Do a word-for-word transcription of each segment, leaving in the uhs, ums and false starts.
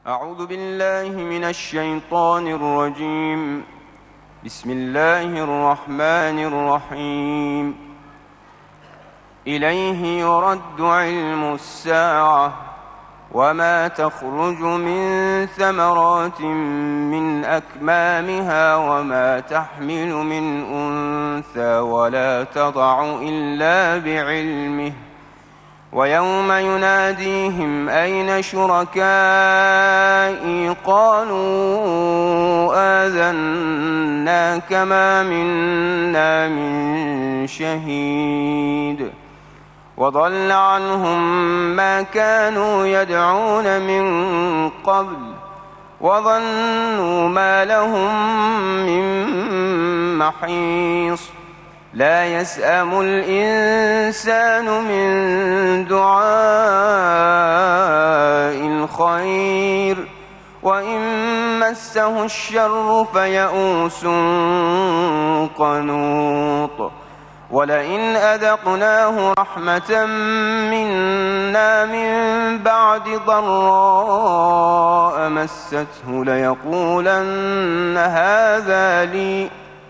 أعوذ بالله من الشيطان الرجيم. بسم الله الرحمن الرحيم. إليه يرد علم الساعة وما تخرج من ثمرات من أكمامها وما تحمل من أنثى ولا تضع إلا بعلمه، ويوم يناديهم أين شركائي قالوا آذناك ما منا من شهيد، وضل عنهم ما كانوا يدعون من قبل وظنوا ما لهم من محيص. لا يسأم الإنسان من دعاء الخير وإن مسه الشر فيئوس قنوط. ولئن أذقناه رحمة منا من بعد ضراء مسته ليقولن هذا لي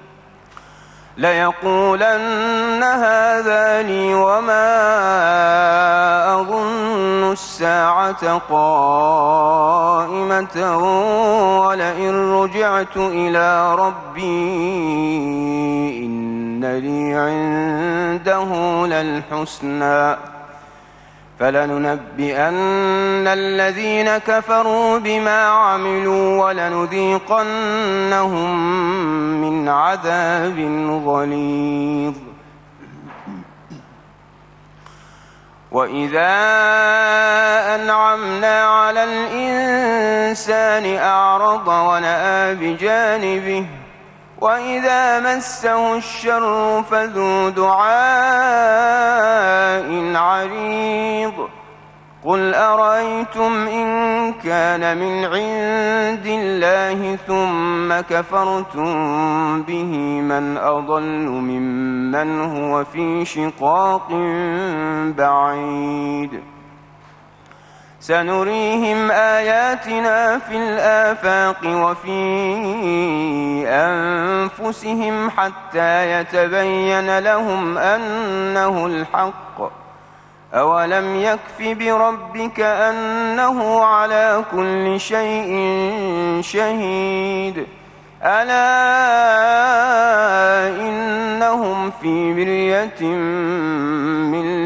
ليقولن هذا لي وما أظن الساعة قائمة ولئن رجعت إلى ربي إن لي عنده للحسنى فلننبئن الذين كفروا بما عملوا ولنذيقنهم من عذاب غليظ. وإذا أنعمنا على الإنسان أعرض ونأى بجانبه وإذا مسه الشر فذو دعاء عريض. قل أرأيتم إن كان من عند الله ثم كفرتم به من أضل ممن هو في شقاق بعيد. سنريهم آياتنا في الآفاق وفي أنفسهم حتى يتبين لهم أنه الحق. أولم يكف بربك أنه على كل شيء شهيد. ألا إنهم في مرية من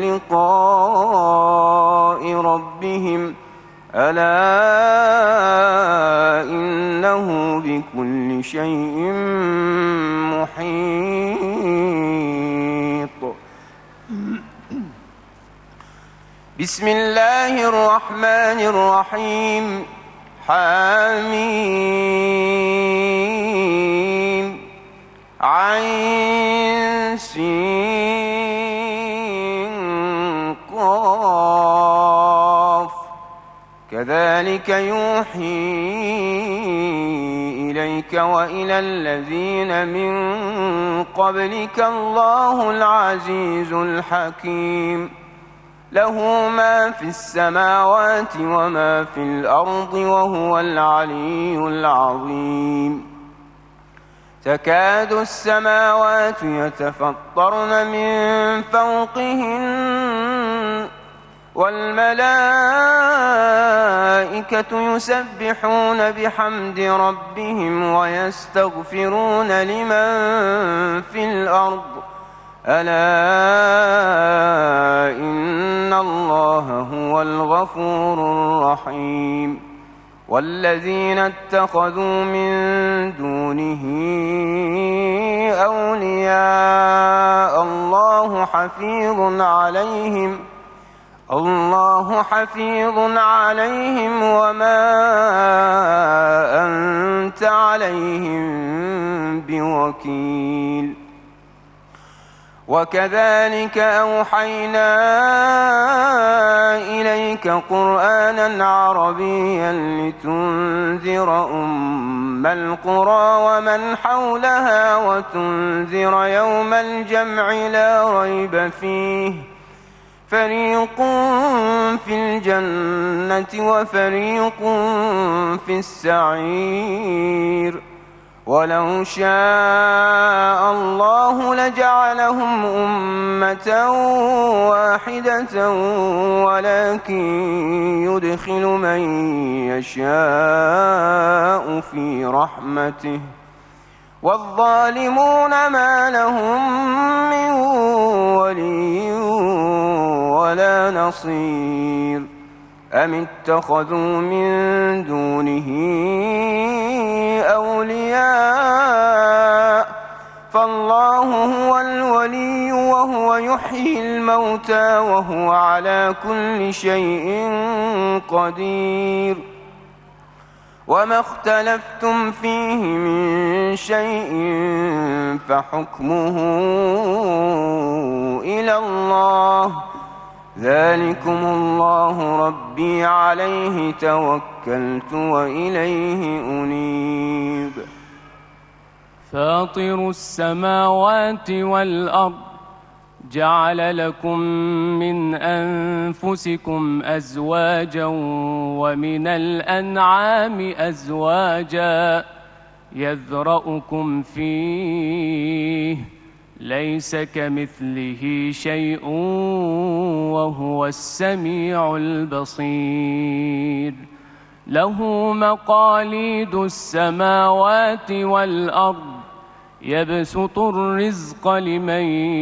لقاء ربهم ألا إنه بكل شيء محيط. بسم الله الرحمن الرحيم. حميم عين سين قاف كذلك يوحي إليك وإلى الذين من قبلك الله العزيز الحكيم. له ما في السماوات وما في الأرض وهو العلي العظيم. تكاد السماوات يتفطرن من فوقهن والملائكة يسبحون بحمد ربهم ويستغفرون لمن في الأرض ألا إن الله هو الغفور الرحيم. والذين اتخذوا من دونه أولياء الله حفيظ عليهم الله حفيظ عليهم وما أنت عليهم بوكيل. وكذلك أوحينا إليك قرآنا عربيا لتنذر أم القرى ومن حولها وتنذر يوم الجمع لا ريب فيه فريق في الجنة وفريق في السعير ولو شاء الله لجعلهم أمة واحدة ولكن يدخل من يشاء في رحمته والظالمون ما لهم من ولي ولا نصير أم اتخذوا من دونه أولياء فالله هو الولي وهو يحيي الموتى وهو على كل شيء قدير وما اختلفتم فيه من شيء فحكمه إلى الله ذلكم الله ربي عليه توكلت وإليه أنيب فاطر السماوات والأرض جعل لكم من أنفسكم أزواجا ومن الأنعام أزواجا يذرأكم فيه ليس كمثله شيء وهو السميع البصير له مقاليد السماوات والأرض يبسط الرزق لمن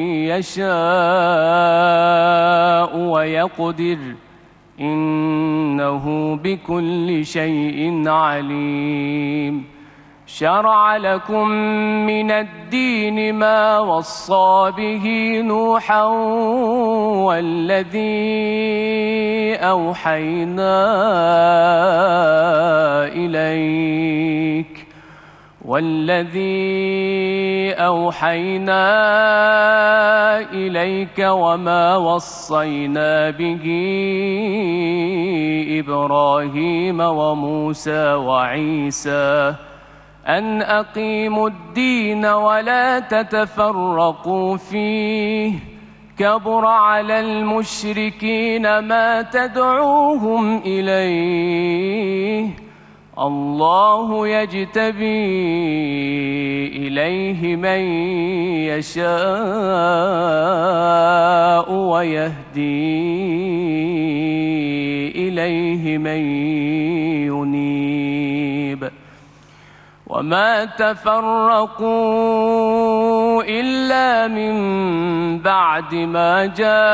يشاء ويقدر إنه بكل شيء عليم شرع لكم من الدين ما وصى به نوحا والذي أوحينا إليك والذي أوحينا إليك وما وصينا به إبراهيم وموسى وعيسى أن أقيموا الدين ولا تتفرقوا فيه كبر على المشركين ما تدعوهم إليه الله يجتبي إليه من يشاء ويهدي إليه من ينيب وما تفرقوا إلا من بعد ما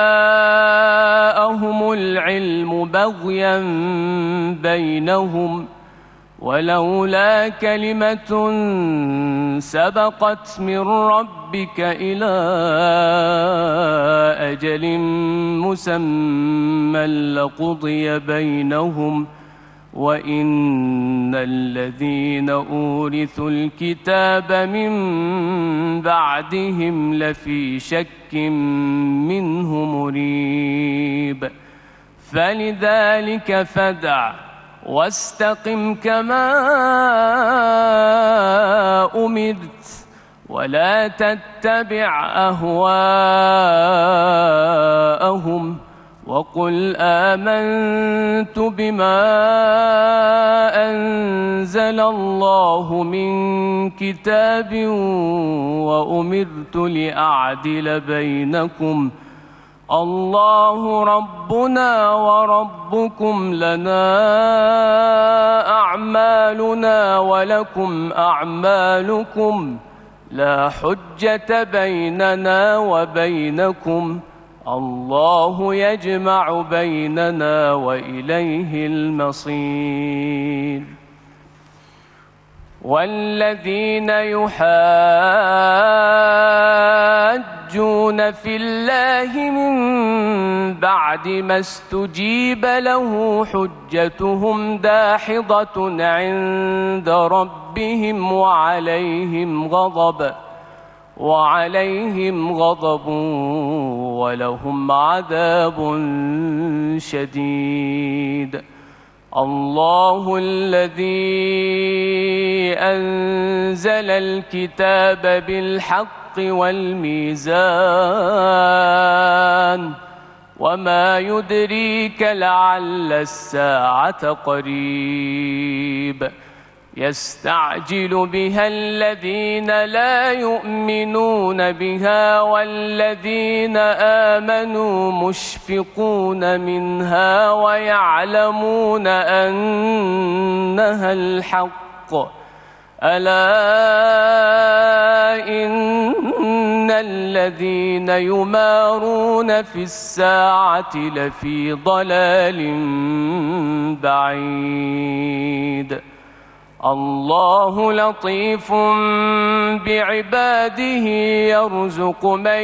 جاءهم العلم بغيا بينهم ولولا كلمة سبقت من ربك إلى أجل مسمى لقضي بينهم وإن الذين أورثوا الكتاب من بعدهم لفي شك منه مريب فلذلك فادع واستقم كما أمرت ولا تتبع أهواءهم وقل آمنت بما أنزل الله من كتاب وأمرت لأعدل بينكم الله ربنا وربكم لنا أعمالنا ولكم أعمالكم لا حجة بيننا وبينكم الله يجمع بيننا وإليه المصير والذين يحاجون في الله من بعد ما استجيب له حجتهم داحضة عند ربهم وعليهم غضب وعليهم غضب ولهم عذاب شديد الله الذي أنزل الكتاب بالحق والميزان وما يدريك لعل الساعة قريب يستعجل بها الذين لا يؤمنون بها والذين آمنوا مشفقون منها ويعلمون أنها الحق ألا إن الذين يمارون في الساعة لفي ضلال بعيد الله لطيف بعباده يرزق من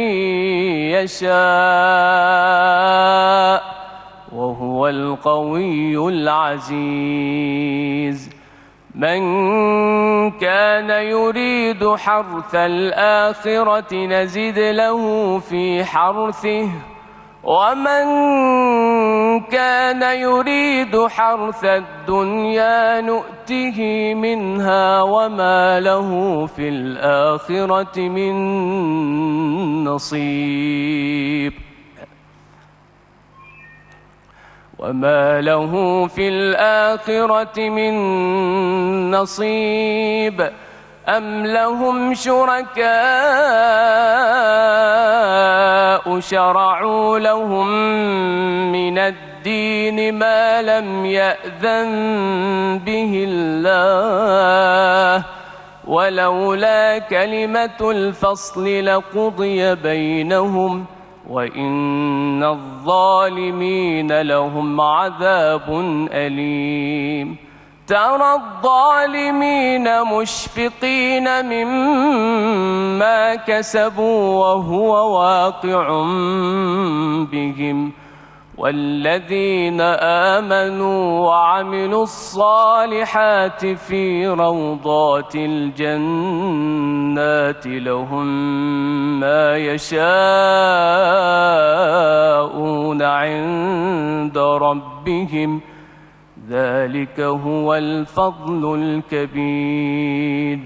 يشاء وهو القوي العزيز من كان يريد حرث الآخرة نزد له في حرثه ومن كان يريد حرث الدنيا نؤته منها وما له في الآخرة من نصيب وما له في الآخرة من نصيب أم لهم شركاء شرعوا لهم من الدين ما لم يأذن به الله ولولا كلمة الفصل لقضي بينهم وإن الظالمين لهم عذاب أليم ترى الظالمين مشفقين مما كسبوا وهو واقع بهم والذين آمنوا وعملوا الصالحات في روضات الجنات لهم ما يشاءون عند ربهم ذلك هو الفضل الكبير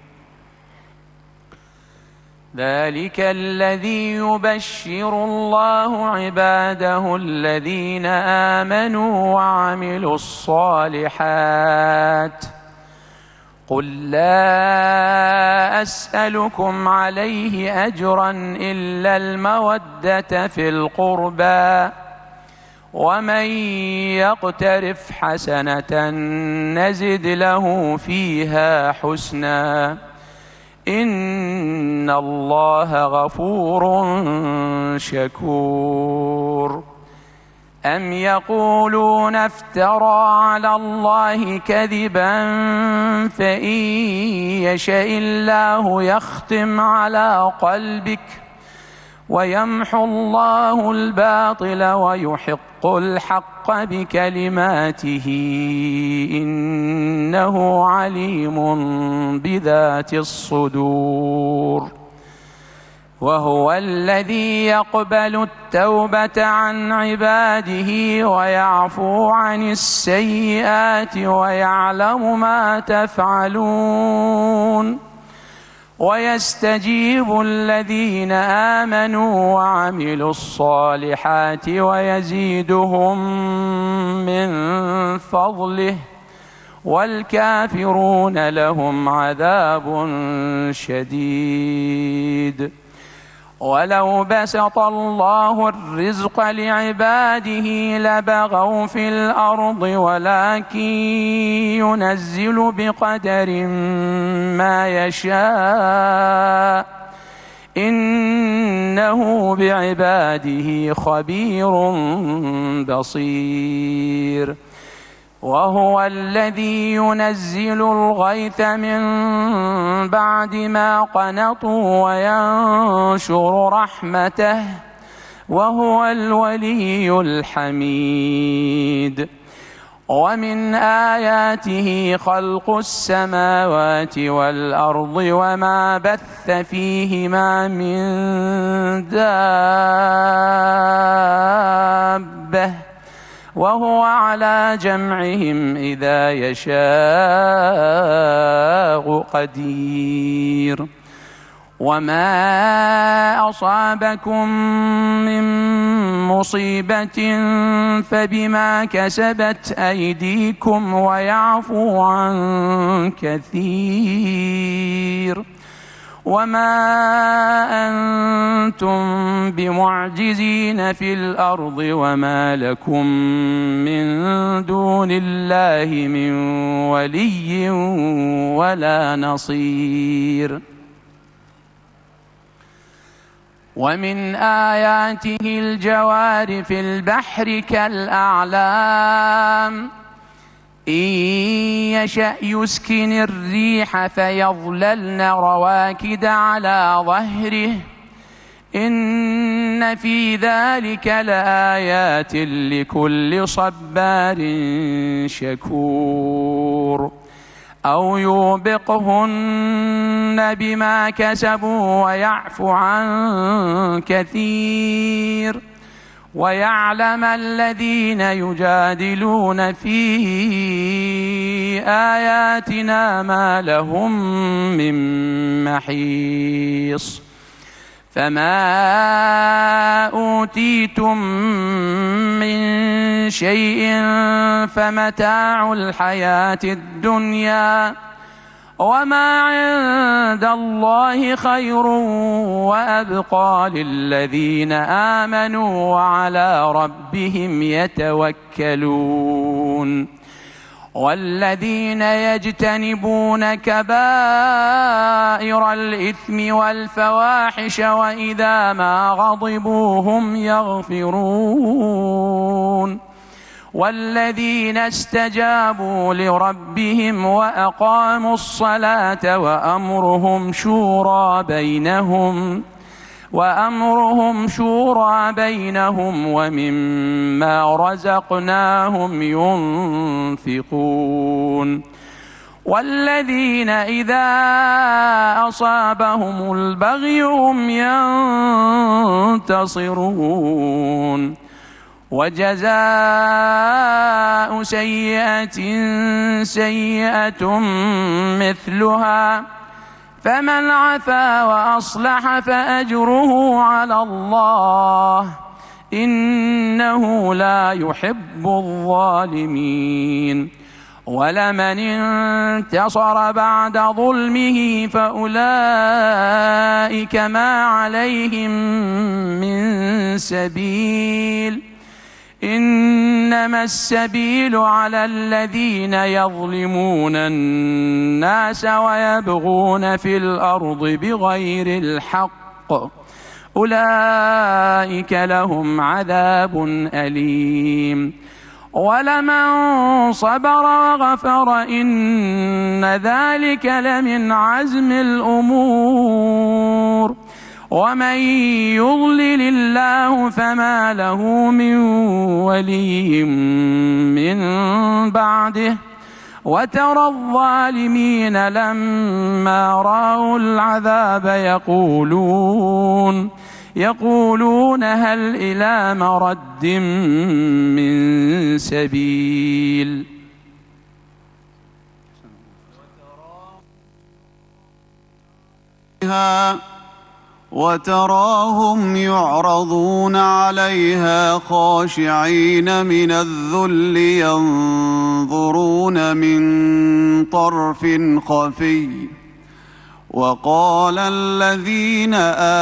ذلك الذي يبشر الله عباده الذين آمنوا وعملوا الصالحات قل لا أسألكم عليه أجرا إلا المودة في القربى ومن يقترف حسنة نزد له فيها حسنا إن الله غفور شكور أم يقولون افترى على الله كذبا فإن يشاء الله يختم على قلبك ويمحو الله الباطل ويحق الحق بكلماته إنه عليم بذات الصدور وهو الذي يقبل التوبة عن عباده ويعفو عن السيئات ويعلم ما تفعلون ويستجيب الذين آمنوا وعملوا الصالحات ويزيدهم من فضله والكافرون لهم عذاب شديد ولو بسط الله الرزق لعباده لبغوا في الأرض ولكن ينزل بقدر ما يشاء إنه بعباده خبير بصير وهو الذي ينزل الغيث من بعد ما قنطوا وينشر رحمته وهو الولي الحميد ومن آياته خلق السماوات والأرض وما بث فيهما من دابة وهو على جمعهم إذا يشاء قدير وما أصابكم من مصيبة فبما كسبت أيديكم ويعفو عن كثير وما أنتم بمعجزين في الأرض وما لكم من دون الله من ولي ولا نصير. ومن آياته الجوار في البحر كالأعلام إن يشأ يسكن الريح فيظللن رواكد على ظهره إن في ذلك لآيات لكل صبار شكور. أو يوبقهن بما كسبوا ويعفو عن كثير ويعلم الذين يجادلون في آياتنا ما لهم من محيص. فما أوتيتم من شيء فمتاع الحياة الدنيا وما عند الله خير وأبقى للذين آمنوا وعلى ربهم يتوكلون. والذين يجتنبون كبائر الإثم والفواحش وإذا ما غضبوا هم يغفرون. والذين استجابوا لربهم وأقاموا الصلاة وأمرهم شورى بينهم وأمرهم شورى بينهم ومما رزقناهم ينفقون. والذين إذا أصابهم البغي هم ينتصرون. وجزاء سيئة سيئة مثلها فمن عفا وأصلح فأجره على الله إنه لا يحب الظالمين. ولمن انتصر بعد ظلمه فأولئك ما عليهم من سبيل إنما السبيل على الذين يظلمون الناس ويبغون في الأرض بغير الحق أولئك لهم عذاب أليم. ولمن صبر وغفر إن ذلك لمن عزم الأمور. ومن يضلل الله فما له من ولي من بعده وترى الظالمين لما رأوا العذاب يقولون يقولون هل إلى مرد من سبيل. وتراهم يعرضون عليها خاشعين من الذل ينظرون من طرف خفي. وقال الذين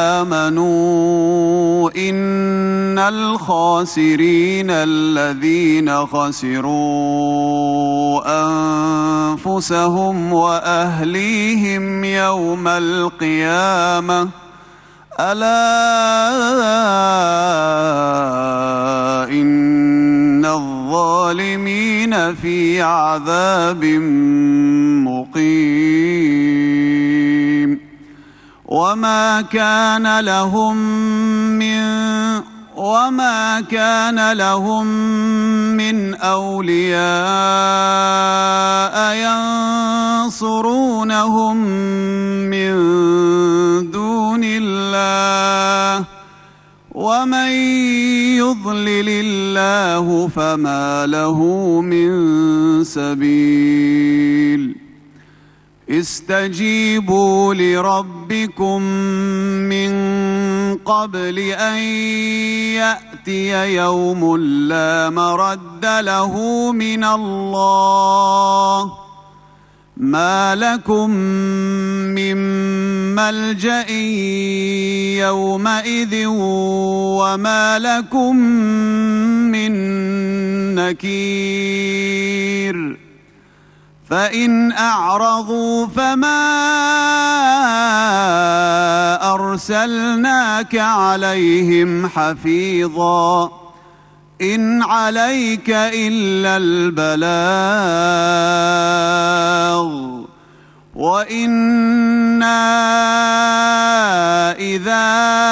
آمنوا إن الخاسرين الذين خسروا أنفسهم وأهليهم يوم القيامة ألا إن الظالمين في عذاب مقيم. وما كان لهم من وما كان لهم من أولياء ينصرونهم من دون الله ومن يضلل الله فما له من سبيل. استجيبوا لربكم من قبل أن يأتي يوم لا مرد له من الله ما لكم من ملجأ يومئذ وما لكم من نكير فإن أعرضوا فما أرسلناك عليهم حفيظا إن عليك إلا البلاغ وإنا إذا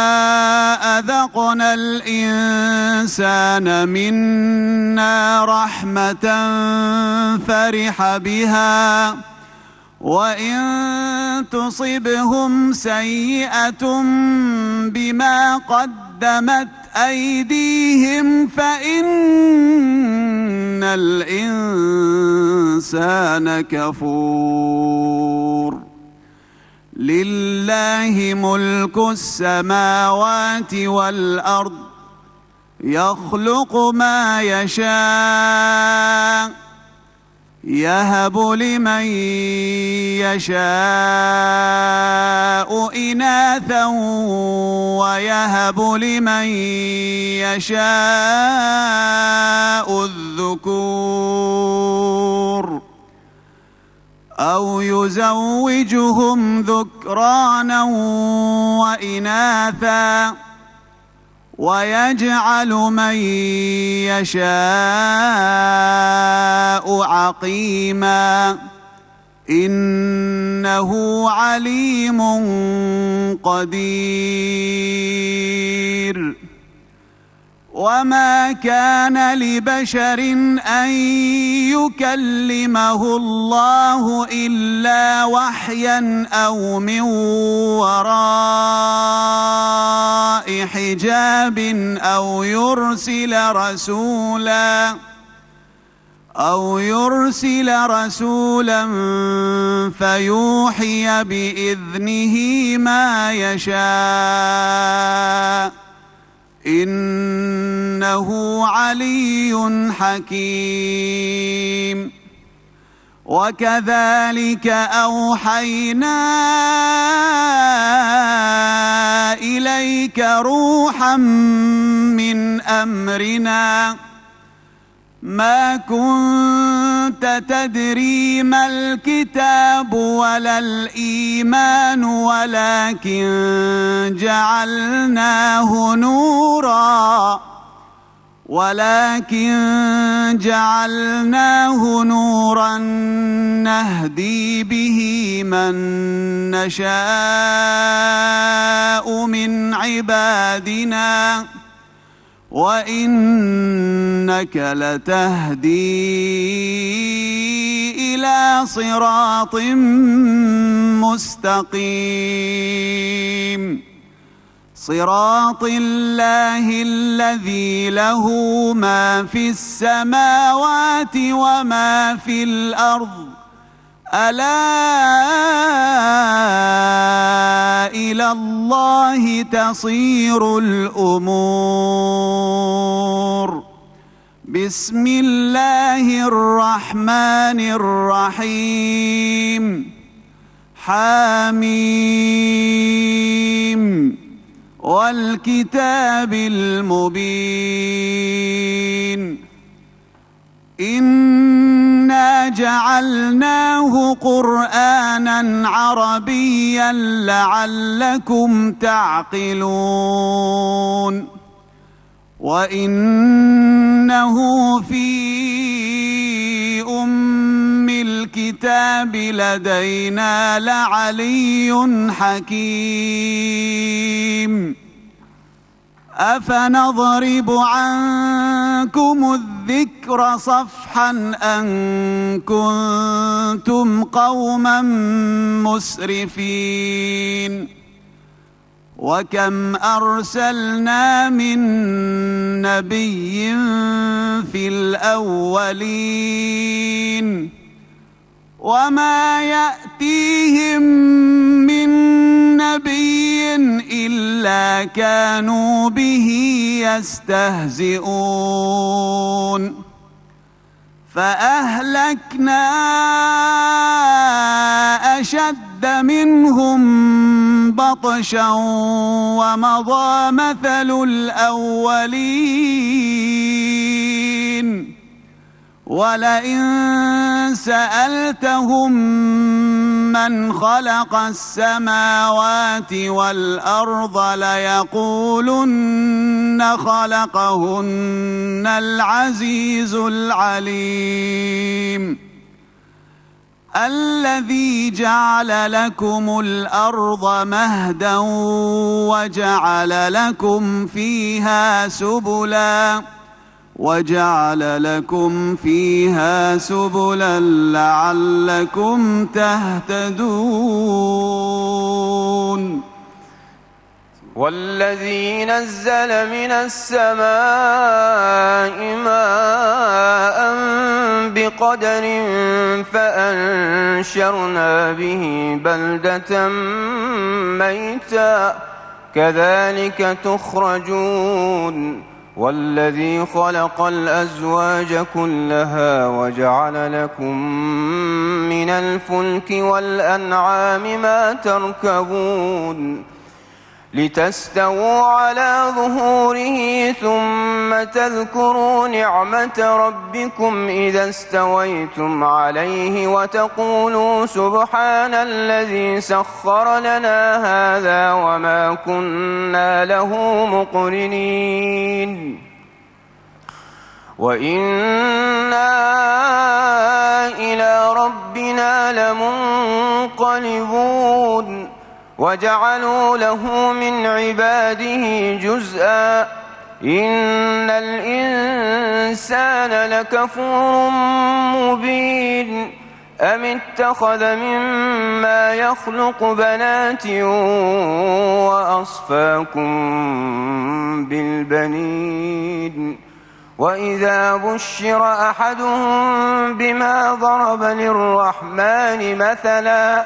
أذقنا الإنسان منا رحمة فرح بها وإن تصبهم سيئة بما قدمت أيديهم فإن الإنسان كفور لله ملك السماوات والأرض يخلق ما يشاء يهب لمن يشاء إناثا ويهب لمن يشاء الذكور أو يزوجهم ذكرانا وإناثا ويجعل من يشاء عقيما إنه عليم قدير وما كان لبشر أن يكلمه الله إلا وحيا أو من وراء حجاب أو يرسل رسولا أو يرسل رسولا فيوحي بإذنه ما يشاء إنه علي حكيم وكذلك أوحينا إليك روحا من أمرنا ما كنت تدري ما الكتاب ولا الإيمان ولكن جعلناه نورا ولكن جعلناه نورا نهدي به من نشاء من عبادنا وإنك لتهدي إلى صراط مستقيم صراط الله الذي له ما في السماوات وما في الأرض ألا إلى الله تصير الأمور بسم الله الرحمن الرحيم حميم والكتاب المبين إنا جعلناه قرآنا عربيا لعلكم تعقلون وإنه في أم الكتاب لدينا لعلي حكيم أفنضرب عنكم الذكر صفحا أن كنتم قوما مسرفين وكم أرسلنا من نبي في الأولين وما يأتيهم من نبي إلا كانوا به يستهزئون فأهلكنا أشد منهم بطشا ومضى مثل الأولين ولئن سألتهم من خلق السماوات والأرض ليقولن خلقهن العزيز العليم الذي جعل لكم الأرض مهدا وجعل لكم فيها سبلا وجعل لكم فيها سبلا لعلكم تهتدون والذي نزل من السماء ماء بقدر فأنشرنا به بلدة ميتا كذلك تخرجون والذي خلق الأزواج كلها وجعل لكم من الفلك والأنعام ما تركبون لتستووا على ظهوره ثم تذكروا نعمة ربكم إذا استويتم عليه وتقولوا سبحان الذي سخر لنا هذا وما كنا له مقرنين وإنا إلى ربنا لمنقلبون وجعلوا له من عباده جزءا إن الإنسان لكفور مبين أم اتخذ مما يخلق بنات وأصفاكم بالبنين وإذا بشر أحدهم بما ضرب للرحمن مثلا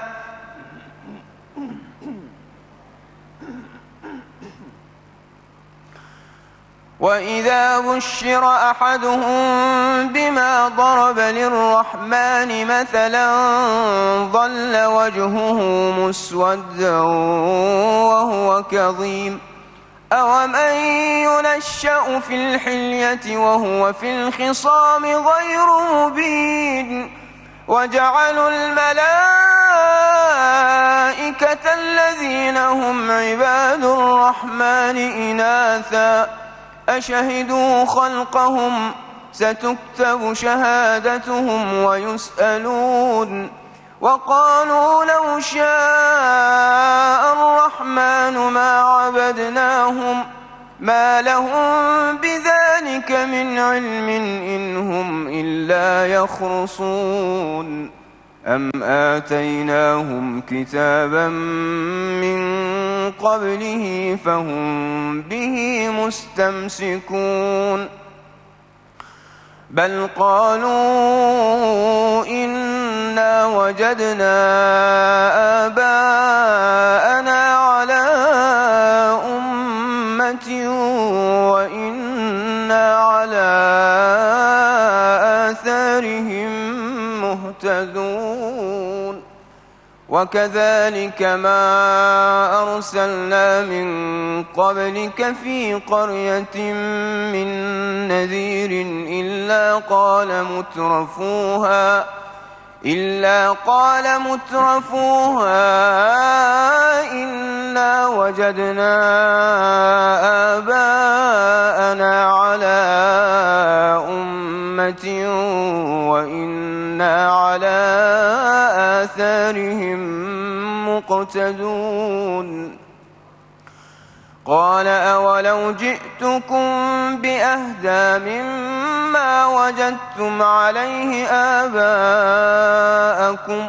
وإذا بشر أحدهم بما ضرب للرحمن مثلا ظل وجهه مسودا وهو كظيم أومن ينشأ في الحلية وهو في الخصام غير مبين وجعلوا الملائكة الذين هم عباد الرحمن إناثا أشهدوا خلقهم ستكتب شهادتهم ويسألون وقالوا لو شاء الرحمن ما عبدناهم ما لهم بذلك من علم إن هم إلا يخرصون أم آتيناهم كتابا من قبله فهم به مستمسكون بل قالوا إنا وجدنا آباءنا على أمة وإنا على آثارهم مهتدون وكذلك ما أرسلنا من قبلك في قرية من نذير إلا قال مترفوها إلا قال مترفوها إنا وجدنا آباءنا على أمة وإنا على آثارهم مقتدون قال أولو جئتكم بأهدى مما وجدتم عليه آباءكم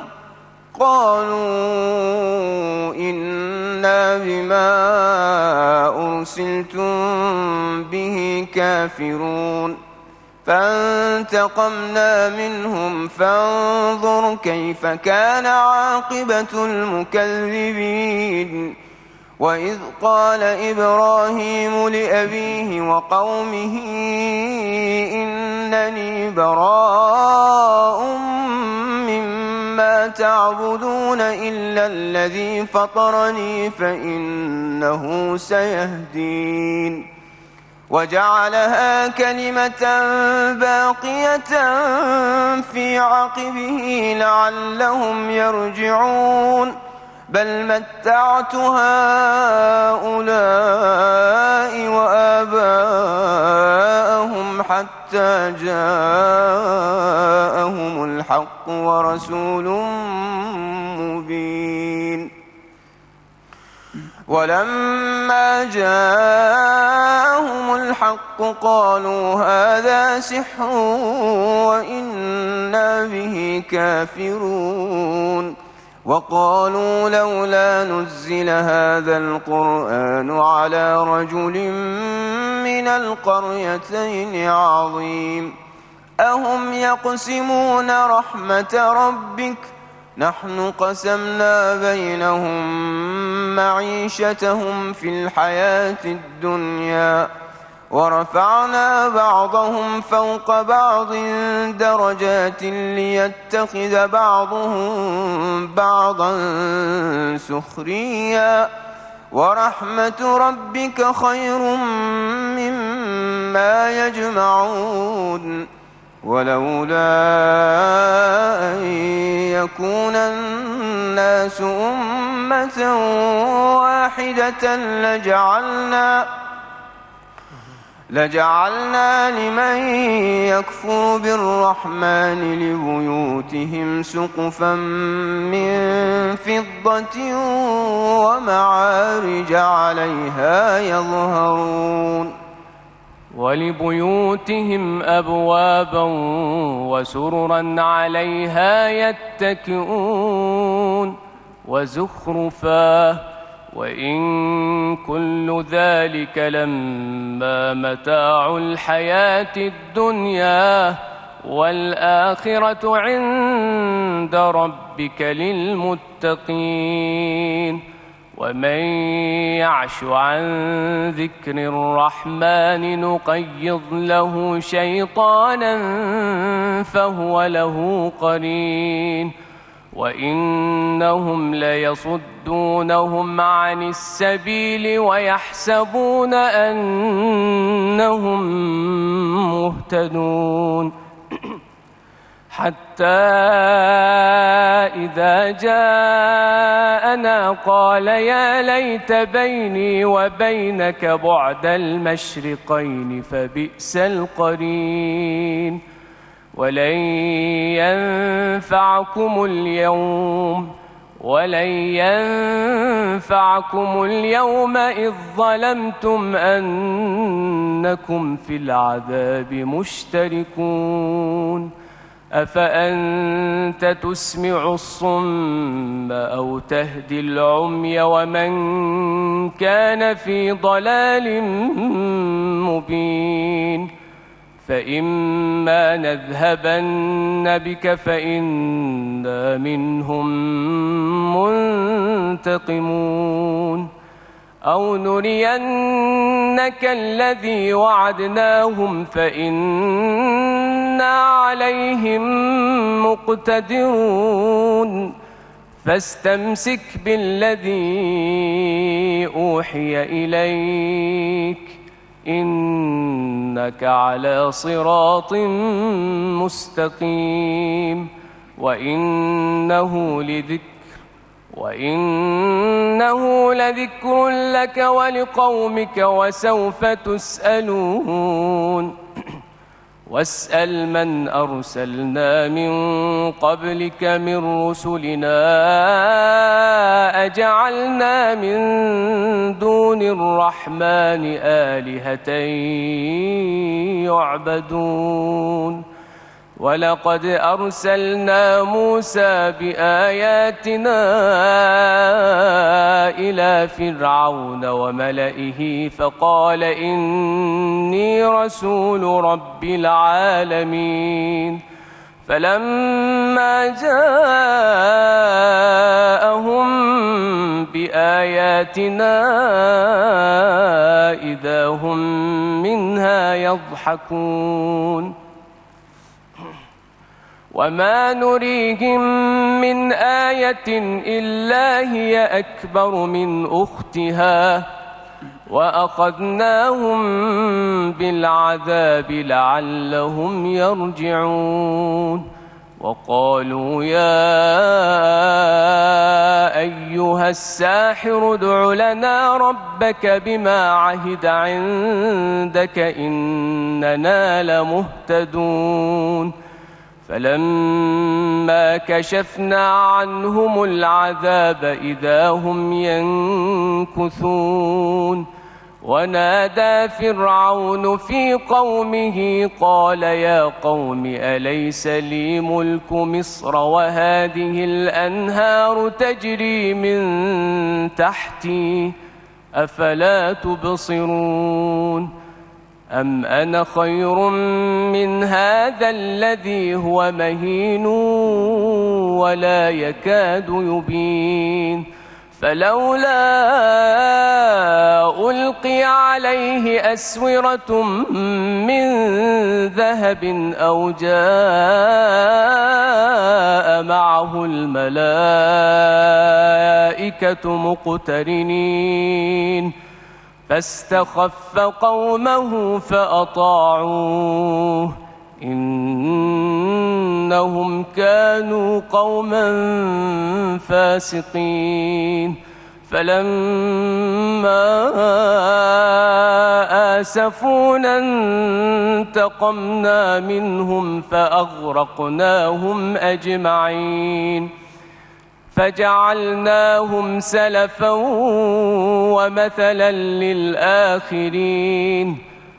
قالوا إنا بما أرسلتم به كافرون فانتقمنا منهم فانظر كيف كان عاقبة المكذبين وإذ قال إبراهيم لأبيه وقومه إنني براء مما تعبدون إلا الذي فطرني فإنه سيهدين وجعلها كلمة باقية في عقبه لعلهم يرجعون بل متعت هؤلاء وآباءهم حتى جاءهم الحق ورسول مبين ولما جاءهم الحق قالوا هذا سحر وإنا به كافرون وقالوا لولا نزل هذا القرآن على رجل من القريتين عظيم أهم يقسمون رحمة ربك نحن قسمنا بينهم معيشتهم في الحياة الدنيا ورفعنا بعضهم فوق بعض درجات ليتخذ بعضهم بعضا سخريا ورحمة ربك خير مما يجمعون ولولا أن يكون الناس أمة واحدة لجعلنا لجعلنا لمن يكفر بالرحمن لبيوتهم سقفا من فضة ومعارج عليها يظهرون ولبيوتهم أبوابا وسررا عليها يتكئون وزخرفا وإن كل ذلك لما متاع الحياة الدنيا والآخرة عند ربك للمتقين ومن يعش عن ذكر الرحمن نقيض له شيطانا فهو له قرين وإنهم ليصدونهم عن السبيل ويحسبون أنهم مهتدون حتى إذا جاءنا قال يا ليت بيني وبينك بعد المشرقين فبئس القرين ولن ينفعكم اليوم ولن ينفعكم اليوم إذ ظلمتم أنكم في العذاب مشتركون أفأنت تسمع الصم أو تهدي العمي ومن كان في ضلال مبين فإما نذهبن بك فإنا منهم منتقمون أو نرينك الذي وعدناهم فإنا عليهم مقتدرون فاستمسك بالذي أوحي إليك إنك على صراط مستقيم وإنه لذكر وإنه لذكر لك ولقومك وسوف تسألون واسأل من أرسلنا من قبلك من رسلنا أجعلنا من دون الرحمن آلهة يعبدون ولقد أرسلنا موسى بآياتنا إلى فرعون وملئه فقال إني رسول رب العالمين فلما جاءهم بآياتنا إذا هم منها يضحكون وما نريهم من آية إلا هي أكبر من أختها وأخذناهم بالعذاب لعلهم يرجعون وقالوا يا أيها الساحر ادع لنا ربك بما عهد عندك إننا لمهتدون فلما كشفنا عنهم العذاب إذا هم ينكثون ونادى فرعون في قومه قال يا قوم أليس لي ملك مصر وهذه الأنهار تجري من تحتي أفلا تبصرون أم أنا خير من هذا الذي هو مهين ولا يكاد يبين فلولا ألقي عليه أسورة من ذهب أو جاء معه الملائكة مقترنين فاستخف قومه فأطاعوه إنهم كانوا قوما فاسقين فلما آسفونا انتقمنا منهم فأغرقناهم أجمعين فجعلناهم سلفا ومثلا للآخرين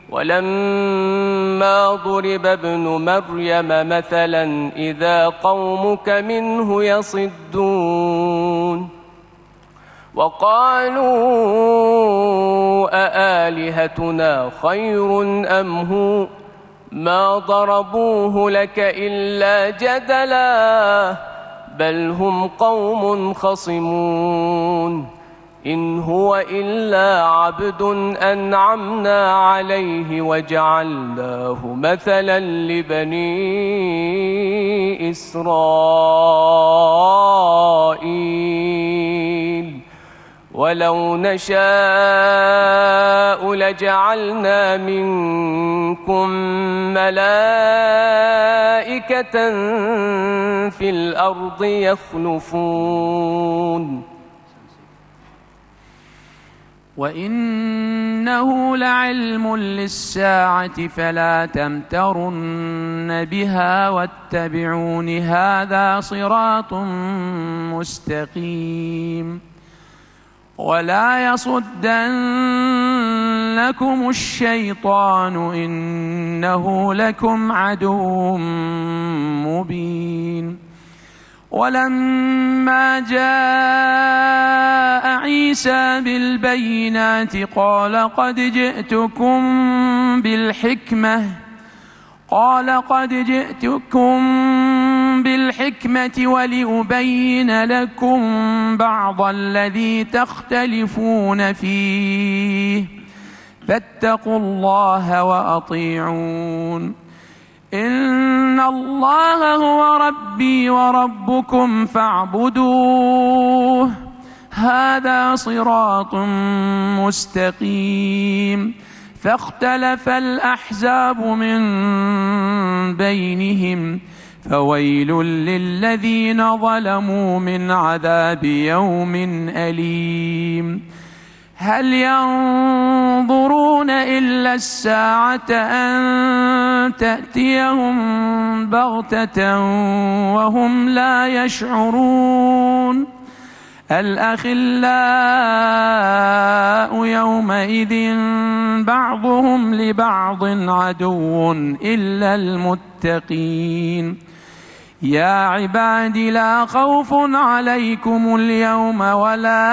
ولما ضرب ابن مريم مثلا إذا قومك منه يصدون وقالوا أآلهتنا خير أم هو ما ضربوه لك إلا جدلا بل هم قوم خصمون إن هو إلا عبد أنعمنا عليه وجعلناه مثلا لبني إسرائيل ولو نشاء لجعلنا منكم ملائكة في الأرض يخلفون وإنه لعلم للساعة فلا تمترن بها واتبعون هذا صراط مستقيم ولا يصدنكم الشيطان إنه لكم عدو مبين ولما جاء عيسى بالبينات قال قد جئتكم بالحكمة قال قد جئتكم بالحكمة ولأبين لكم بعض الذي تختلفون فيه فاتقوا الله وأطيعون إن الله هو ربي وربكم فاعبدوه هذا صراط مستقيم فاختلف الأحزاب من بينهم فويل للذين ظلموا من عذاب يوم أليم هل ينظرون إلا الساعة أن تأتيهم بغتة وهم لا يشعرون الأخلاء يومئذ بعضهم لبعض عدو إلا المتقين. يا عباد لا خوف عليكم اليوم ولا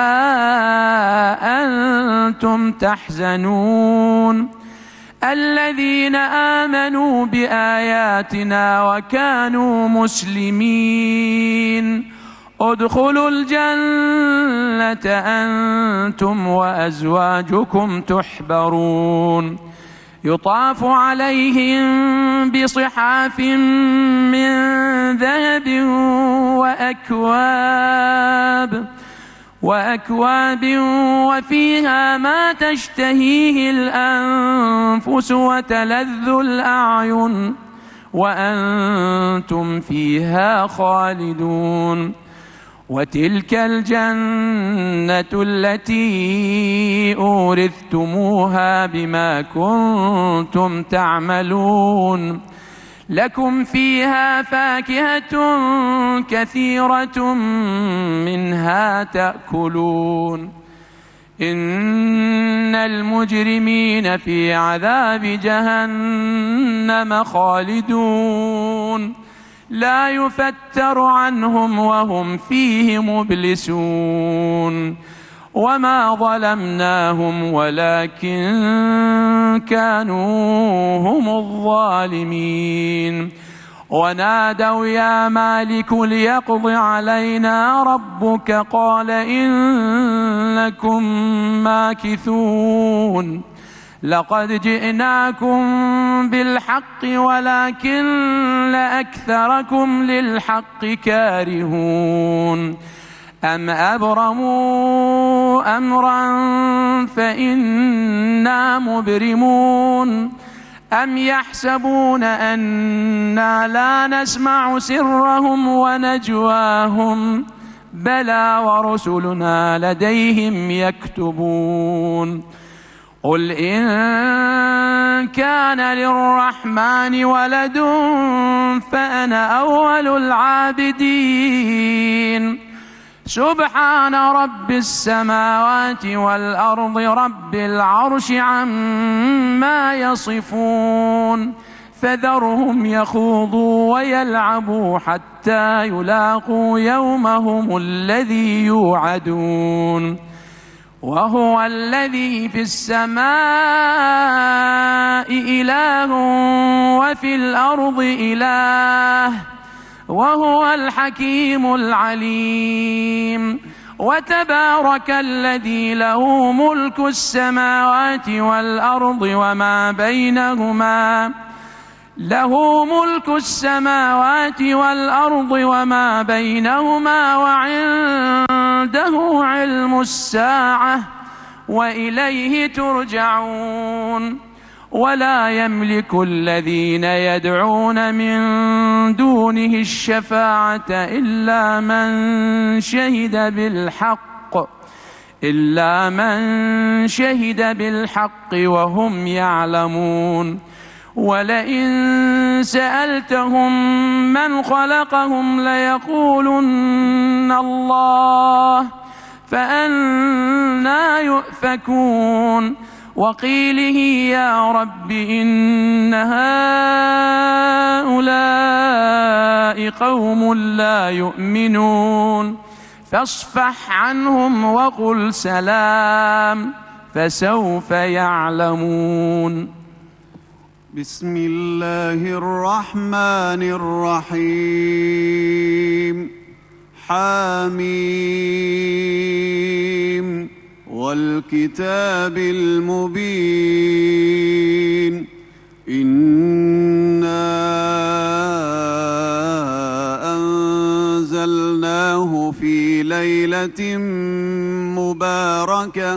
أنتم تحزنون الذين آمنوا بآياتنا وكانوا مسلمين ادخلوا الجنة أنتم وأزواجكم تحبرون يطاف عليهم بصحاف من ذهب وأكواب وأكواب وفيها ما تشتهيه الأنفس وتلذ الأعين وأنتم فيها خالدون. وتلك الجنة التي أورثتموها بما كنتم تعملون لكم فيها فاكهة كثيرة منها تأكلون إن المجرمين في عذاب جهنم خالدون لا يفتر عنهم وهم فيه مبلسون وما ظلمناهم ولكن كانوا هم الظالمين. ونادوا يا مالك ليقض علينا ربك قال إنكم ماكثون لقد جئناكم بالحق ولكن أكثركم للحق كارهون أم أبرموا أمرا فإنا مبرمون أم يحسبون أنا لا نسمع سرهم ونجواهم بلى ورسلنا لديهم يكتبون. قل إن كان للرحمن ولد فأنا أول العابدين سبحان رب السماوات والأرض رب العرش عما يصفون فذرهم يخوضوا ويلعبوا حتى يلاقوا يومهم الذي يوعدون وهو الذي في السماء إله وفي الأرض إله وهو الحكيم العليم. وتبارك الذي له ملك السماوات والأرض وما بينهما له ملك السماوات والأرض وما بينهما وعنده علم الساعة وإليه ترجعون. ولا يملك الذين يدعون من دونه الشفاعة إلا من شهد بالحق إلا من شهد بالحق وهم يعلمون. ولئن سألتهم من خلقهم ليقولن الله فأنى يؤفكون. وقيله يا رب إن هؤلاء قوم لا يؤمنون فاصفح عنهم وقل سلام فسوف يعلمون. بسم الله الرحمن الرحيم حميم والكتاب المبين إنا أنزلناه في ليلة مباركة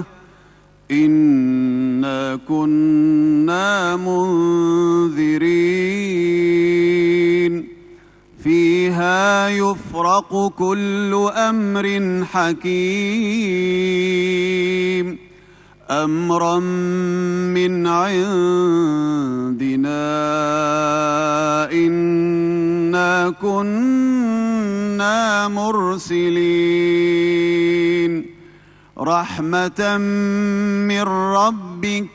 إنا كنا منذرين فيها يفرق كل أمر حكيم أمرا من عندنا إنا كنا مرسلين رحمة من ربك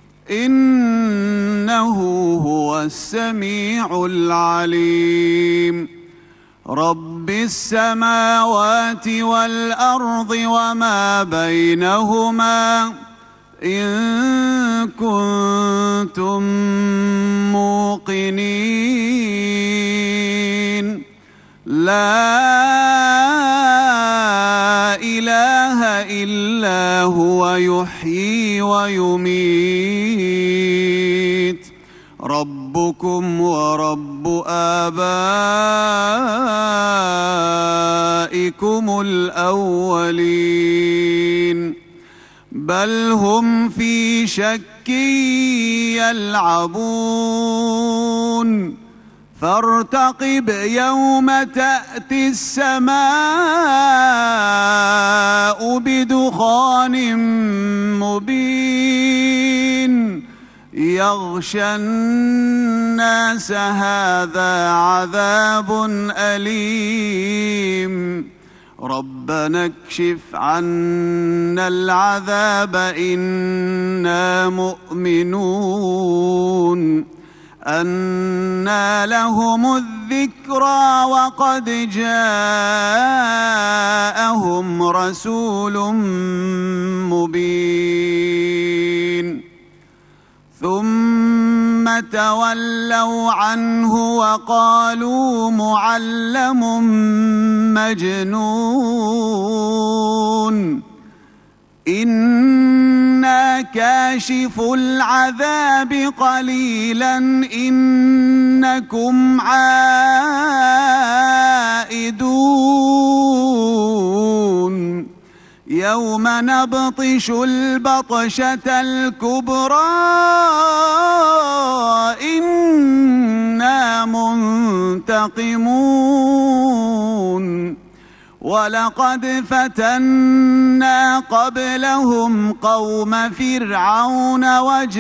إنه هو السميع العليم رب السماوات والأرض وما بينهما إن كنتم موقنين لا إله إلا هو يحيي ويميت ربكم ورب آبائكم الأولين بل هم في شك يلعبون فارتقب يوم تأتي السماء بدخان مبين يغشى الناس هذا عذاب أليم ربنا اكشف عنا العذاب إنا مؤمنون أنى لهم الذكرى وقد جاءهم رسول مبين ثم تولوا عنه وقالوا معلم مجنون إنا كاشف العذاب قليلا إنكم عائدون يوم نبطش البطشة الكبرى إنا منتقمون ولقد فتنا قبلهم قوم فرعون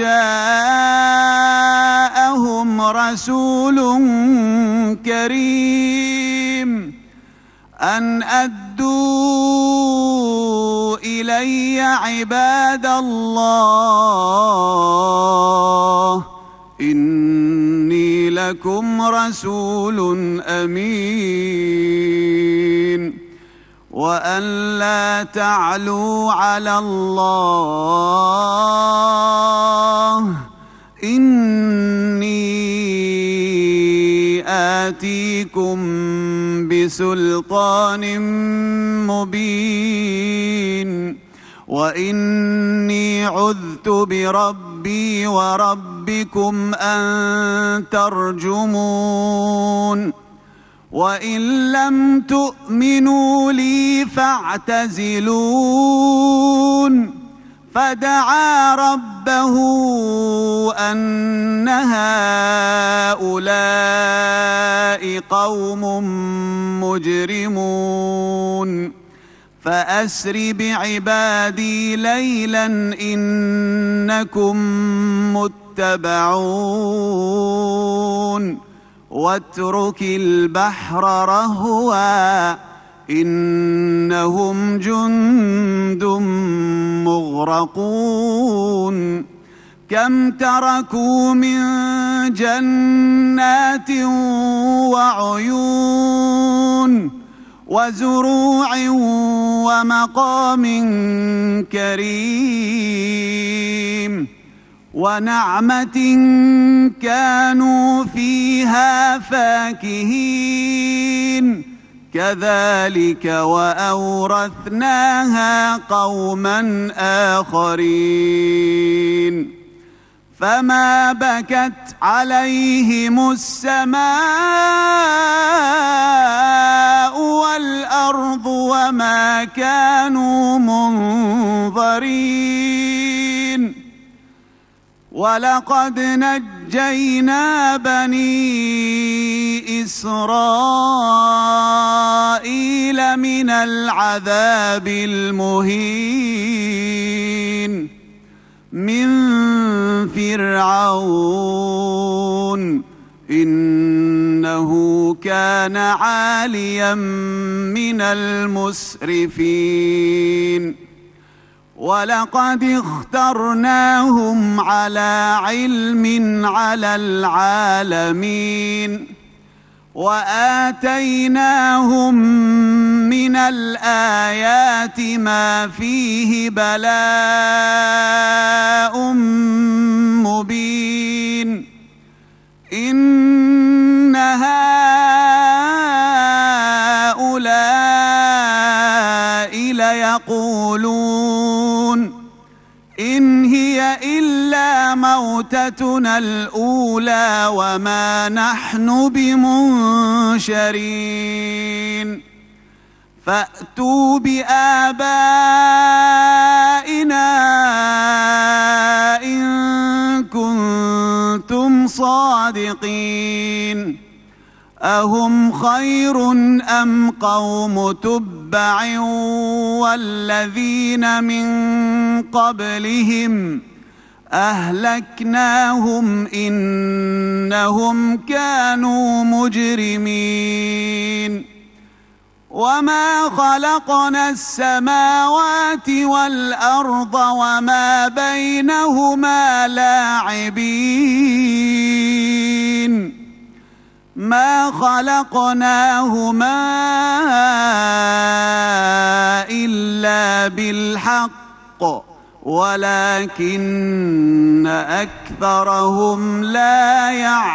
وجاءهم رسول كريم أن أدوا إلي عباد الله إني لكم رسول أمين وأن لا تعلوا على الله إني آتيكم بسلطان مبين وإني عذت بربي وربكم أن ترجمون وإن لم تؤمنوا لي فاعتزلون فدعا ربه أن هؤلاء قوم مجرمون فأسر بعبادي ليلا إنكم متبعون واترك البحر رهوا إنهم جند مغرقون كم تركوا من جنات وعيون وزروع ومقام كريم ونعمة كانوا فيها فاكهين كذلك وأورثناها قوما آخرين فما بكت عليهم السماء والأرض وما كانوا منظرين ولقد نجينا بني إسرائيل من العذاب المهين من فرعون إنه كان عاليا من المسرفين ولقد اخترناهم على علم على العالمين وآتيناهم من الآيات ما فيه بلاء مبين إن هؤلاء ليقولون إن هي إلا موتتنا الأولى وما نحن بمنشرين فأتوا بآبائنا إن كنتم صادقين أهم خير أم قوم تبع والذين من قبلهم أهلكناهم إنهم كانوا مجرمين وما خلقنا السماوات والأرض وما بينهما لاعبين ما خلقناهما إلا بالحق ولكن أكثرهم لا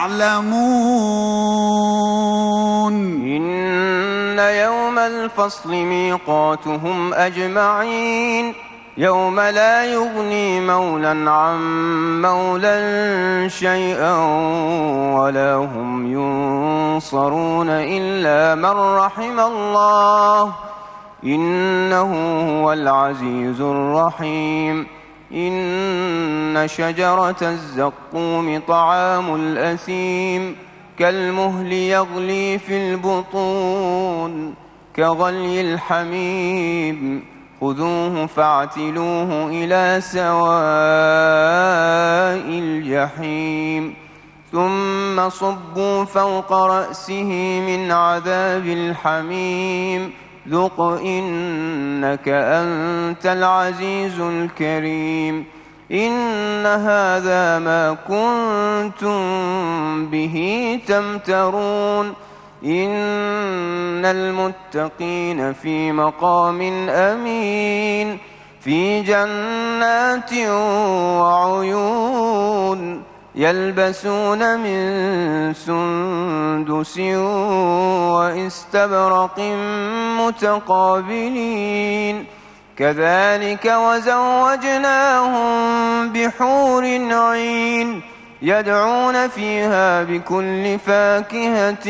يعلمون إن يوم الفصل ميقاتهم أجمعين يوم لا يغني مولا عن مولا شيئا ولا هم ينصرون إلا من رحم الله إنه هو العزيز الرحيم إن شجرة الزقوم طعام الأثيم كالمهل يغلي في البطون كغلي الحميم خذوه فاعتلوه إلى سواء الجحيم ثم صبوا فوق رأسه من عذاب الحميم ذق إنك أنت العزيز الكريم إن هذا ما كنتم به تمترون إن المتقين في مقام أمين في جنات وعيون يلبسون من سندس واستبرق متقابلين كذلك وزوجناهم بحور عين يدعون فيها بكل فاكهة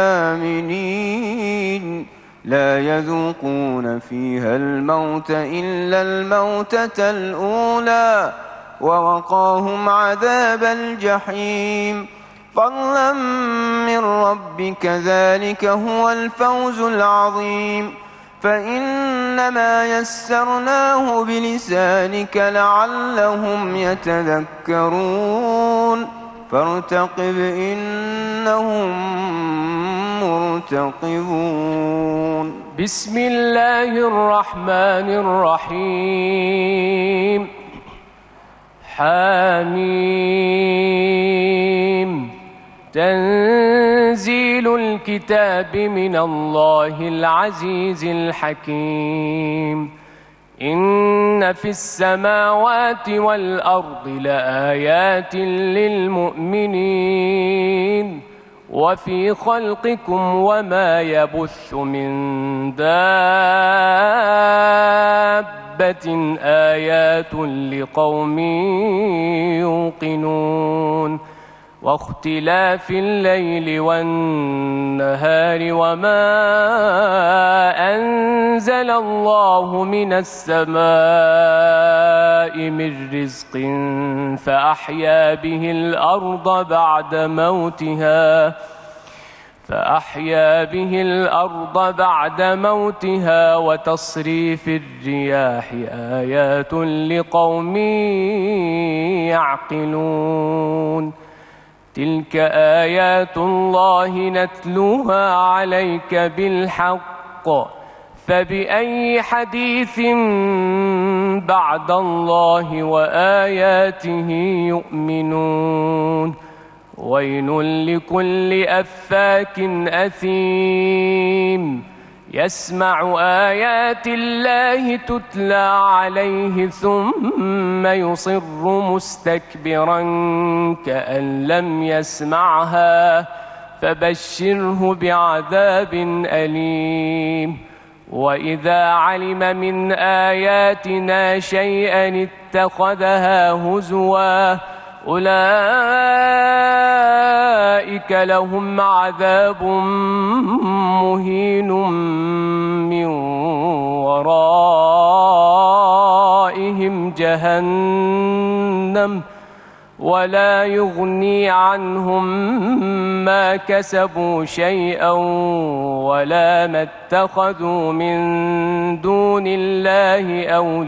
آمنين لا يذوقون فيها الموت إلا الموتة الأولى ووقاهم عذاب الجحيم فضلا من ربك ذلك هو الفوز العظيم فإنما يسرناه بلسانك لعلهم يتذكرون فارتقب إنهم مرتقبون بسم الله الرحمن الرحيم حميم تنزيل الكتاب من الله العزيز الحكيم إن في السماوات والأرض لآيات للمؤمنين وفي خلقكم وما يبث من دابة آيات لقوم يوقنون واختلاف الليل والنهار وما أنزل الله من السماء من رزق فأحيا به الأرض بعد موتها فأحيا به الأرض بعد موتها وتصريف الرياح آيات لقوم يعقلون تلك آيات الله نتلوها عليك بالحق فبأي حديث بعد الله وآياته يؤمنون ويل لكل أفاك أثيم يسمع آيات الله تتلى عليه ثم يصر مستكبرا كأن لم يسمعها فبشره بعذاب أليم وإذا علم من آياتنا شيئا اتخذها هزوا أولئك لهم عذاب مهين من ورائهم جهنم ولا يغني عنهم ما كسبوا شيئا ولا ما اتخذوا من دون الله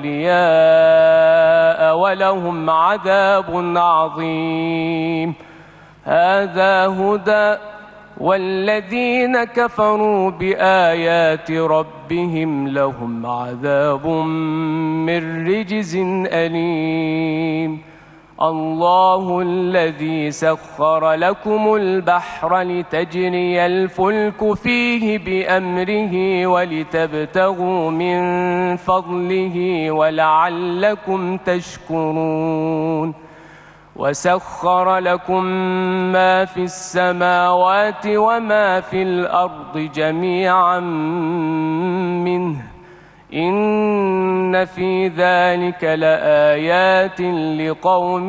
أولياء ولهم عذاب عظيم هذا هدى والذين كفروا بآيات ربهم لهم عذاب من رجز أليم الله الذي سخر لكم البحر لتجري الفلك فيه بأمره ولتبتغوا من فضله ولعلكم تشكرون وسخر لكم ما في السماوات وما في الأرض جميعا منه إن في ذلك لآيات لقوم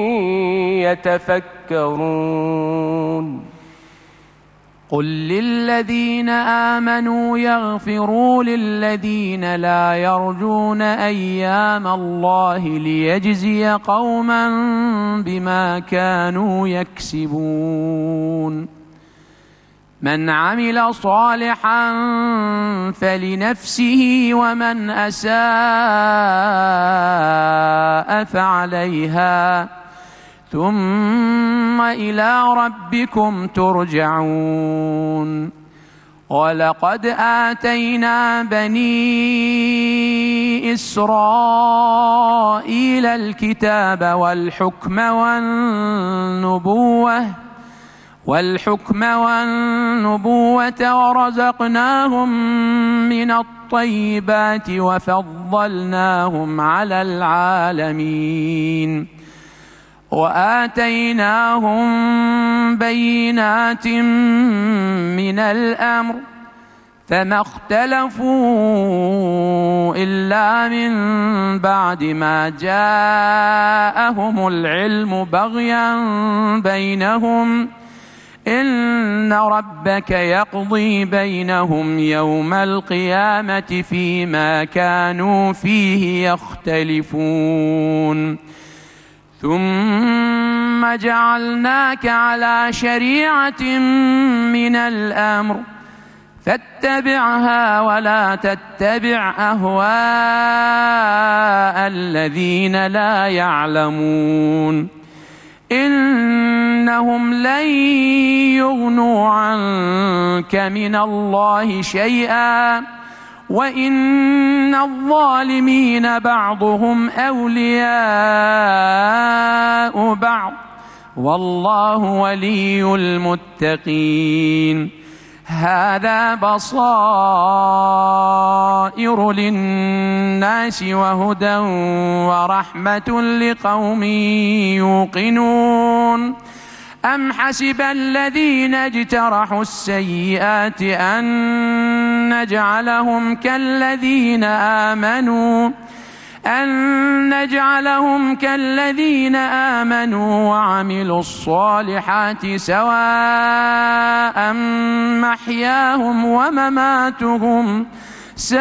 يتفكرون قل للذين آمنوا يغفروا للذين لا يرجون أيام الله ليجزي قوما بما كانوا يكسبون من عمل صالحا فلنفسه ومن أساء فعليها ثم إلى ربكم ترجعون ولقد آتينا بني إسرائيل الكتاب والحكم والنبوة والحكم والنبوة ورزقناهم من الطيبات وفضلناهم على العالمين وآتيناهم بينات من الأمر فما اختلفوا إلا من بعد ما جاءهم العلم بغيا بينهم إن ربك يقضي بينهم يوم القيامة فيما كانوا فيه يختلفون ثم جعلناك على شريعة من الأمر فاتبعها ولا تتبع أهواء الذين لا يعلمون إنهم لن يغنوا عنك من الله شيئا وإن الظالمين بعضهم أولياء بعض والله ولي المتقين هذا بصائر للناس وهدى ورحمة لقوم يوقنون أم حسب الذين اجترحوا السيئات أن نجعلهم كالذين آمنوا أن نجعلهم كالذين آمنوا وعملوا الصالحات سواء محياهم ومماتهم ساء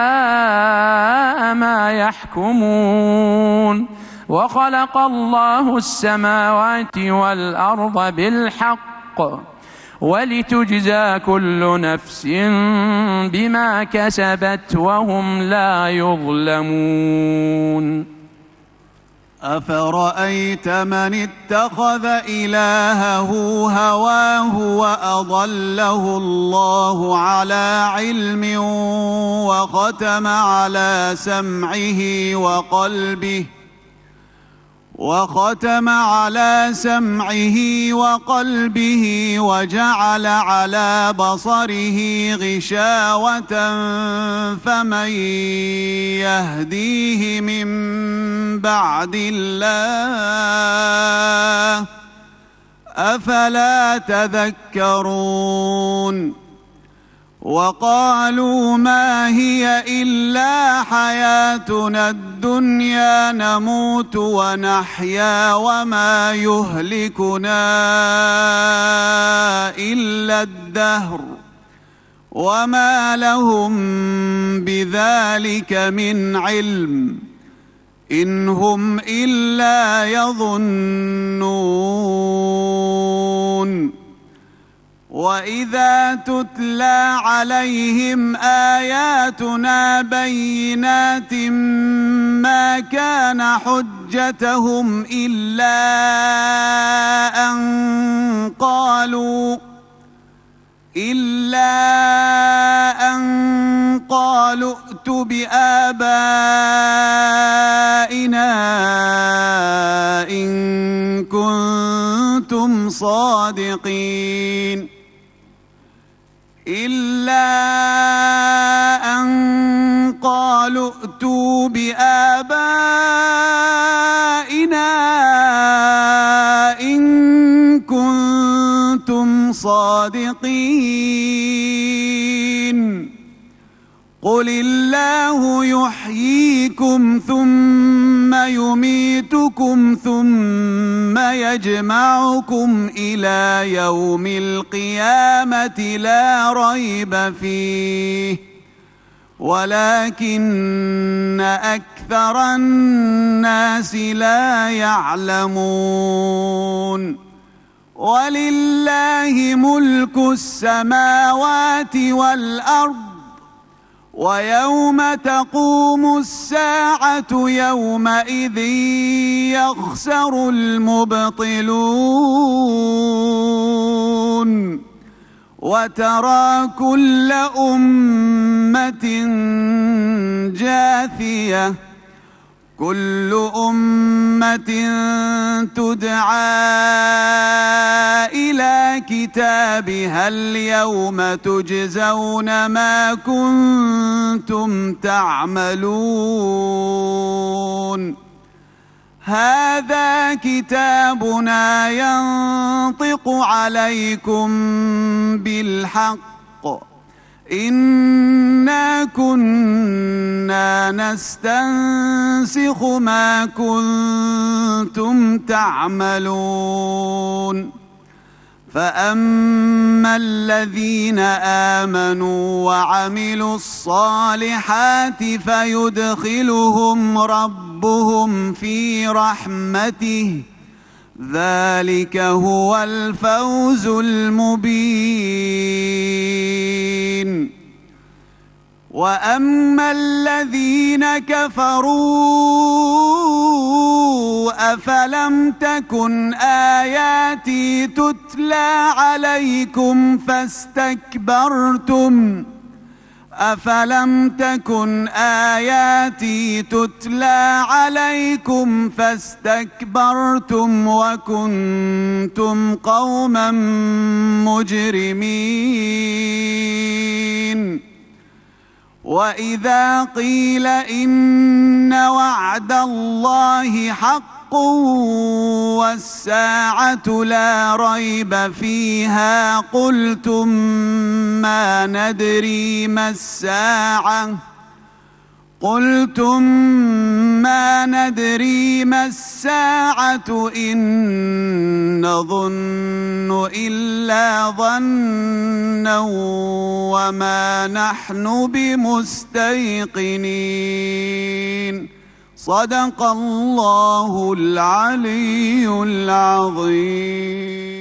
ما يحكمون وخلق الله السماوات والأرض بالحق ولتجزى كل نفس بما كسبت وهم لا يظلمون. الله الذي سخر لكم البحر لتجري الفلك فيه بأمره ولتبتغوا من فضله ولعلكم تشكرون وسخر لكم ما في السماوات وما في الأرض جميعا منه إن في ذلك لآيات لقوم يتفكرون ولتجزى كل نفس بما كسبت وهم لا يظلمون أفرأيت من اتخذ إلهه هواه وأضله الله على علم وختم على سمعه وقلبه وختم على سمعه وقلبه وجعل على بصره غشاوة فمن يهديه من بعد الله أفلا تذكرون وقالوا ما هي إلا حياتنا الدنيا نموت ونحيا وما يهلكنا إلا الدهر وما لهم بذلك من علم إن هم إلا يظنون وإذا تتلى عليهم آياتنا بينات ما كان حجتهم إلا أن قالوا إلا أن قالوا ائتوا بآبائنا إن كنتم صادقين إلا أن قالوا ائتوا بآبائنا إن كنتم صادقين قل الله يحييكم ثم يميتكم ثم يجمعكم إلى يوم القيامة لا ريب فيه ولكن أكثر الناس لا يعلمون ولله ملك السماوات والأرض ويوم تقوم الساعة يومئذ يخسر المبطلون وترى كل أمة جاثية كل أمة تدعى إلى كتابها اليوم تجزون ما كنتم تعملون هذا كتابنا ينطق عليكم بالحق إنا كنا نستنسخ ما كنتم تعملون فأما الذين آمنوا وعملوا الصالحات فيدخلهم ربهم في رحمته ذلك هو الفوز المبين وأما الذين كفروا أفلم تكن آياتي تتلى عليكم فاستكبرتم أفلم تكن آياتي تتلى عليكم فاستكبرتم وكنتم قوما مجرمين وإذا قيل إن وعد الله حق والساعة لا ريب فيها قلتم ما ندري ما الساعة قلتم ما ندري ما الساعة إن نظن إلا ظنا وما نحن بمستيقنين صدق الله العلي العظيم.